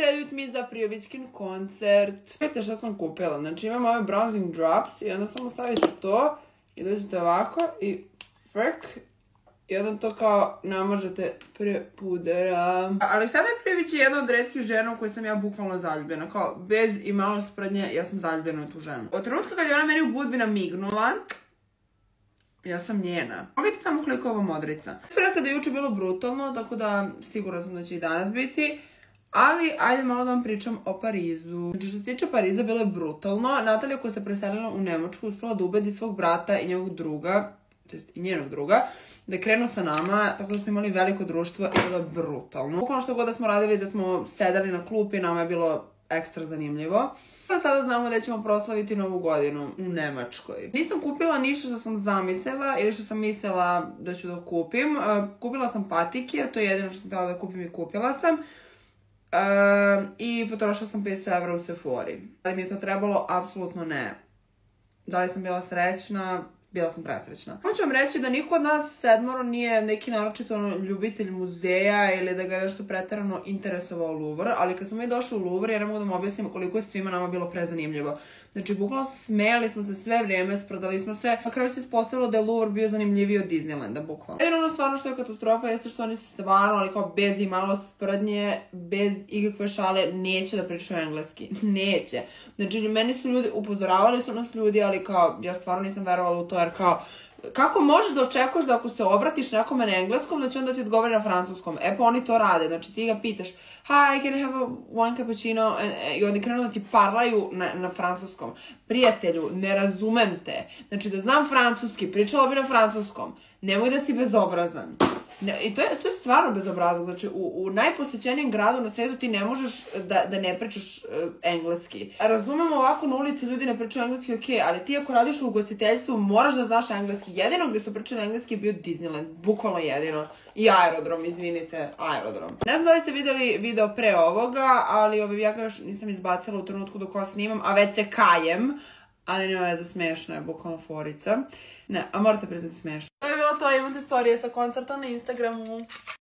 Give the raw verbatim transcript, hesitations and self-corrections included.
Predujte mi za Prijovićkin koncert. Vidite šta sam kupila, znači imam ove bronzing drops i onda samo stavite to i dođete ovako i frk i onda to kao namažete pre pudera. Aleksandra Prijović je jedna od retkih žena u kojoj sam ja bukvalno zaljubljena, kao bez i malo sprednje ja sam zaljubljena u tu ženu. Od trenutka kad je ona meni u Budvi namignula, ja sam njena. Pogledajte samo koliko je ovo modrica. Sve rekao da je juče bilo brutalno, tako da sigurno sam da će i danas biti. Ali, ajde malo da vam pričam o Parizu. Znači, što se tiče Pariza, bilo je brutalno. Natalija koja se preselila u Nemačku uspela da ubedi svog brata i njegovog druga, to jest i njenog druga, da krenu sa nama, tako da smo imali veliko društvo i bilo je brutalno. Bukvalno što god da smo radili, da smo sedali na klupi, nama je bilo ekstra zanimljivo. Sada znamo da ćemo proslaviti Novu godinu u Nemačkoj. Nisam kupila ništa što sam zamislila ili što sam mislila da ću da kupim. Kupila sam patike, to je jedino što sam htjela da kupim i kupila sam. I potrošila sam petsto evra u Sephori. Da li mi je to trebalo? Apsolutno ne. Da li sam bila srećna? Bila sam presrećna. Hoću vam reći da niko od nas sedmoro nije neki naročito ljubitelj muzeja ili da ga je nešto preterano interesovao Louvre, ali kad smo mi došli u Louvre, ja ne mogu da vam objasnim koliko je svima nama bilo prezanimljivo. Znači, bukvalno smejali smo se sve vrijeme, sprdali smo se, na kraju se ispostavilo da je Louvre bio zanimljiviji od Disneylanda, bukvalno. Jedino ono stvarno što je katastrofa jeste što oni stvarno, ali kao bez i malo sprdnje, bez ikakve šale, neće da pričaju engleski. Neće. Znači, meni su ljudi, upozoravali su nas ljudi, ali kao, ja stvarno nisam verovala u to, jer kao, kako možeš da očekuješ da ako se obratiš nekome na engleskom, da će onda ti odgovori na francuskom? E pa oni to rade, znači ti ga pitaš hi, can I have a one cappuccino? I oni krenu da ti parlaju na, na francuskom. Prijatelju, ne razumem te. Znači da znam francuski, pričala bi na francuskom. Nemoj da si bezobrazan. Ne, I to je, to je stvarno bezobrazan. Znači u, u najposećenijem gradu na svijetu ti ne možeš da, da ne pričaš uh, engleski. Razumemo ovako na ulici ljudi ne pričaju engleski, ok, ali ti ako radiš u ugostiteljstvu moraš da znaš engleski. Jedino gdje su pričali engleski je bio Disneyland. Bukvalno jedino. I aerodrom, izvinite, aerodrom. Ne znam da li ste vidjeli video pre ovoga, ali ovaj, ja ga još nisam izbacila u trenutku dok ovo snimam, a već se kajem. Ali ne veze, smiješno je, bukvalno forica. Ne, a morate priznati smiješno. To je bilo to, imate storije sa koncerta na Instagramu.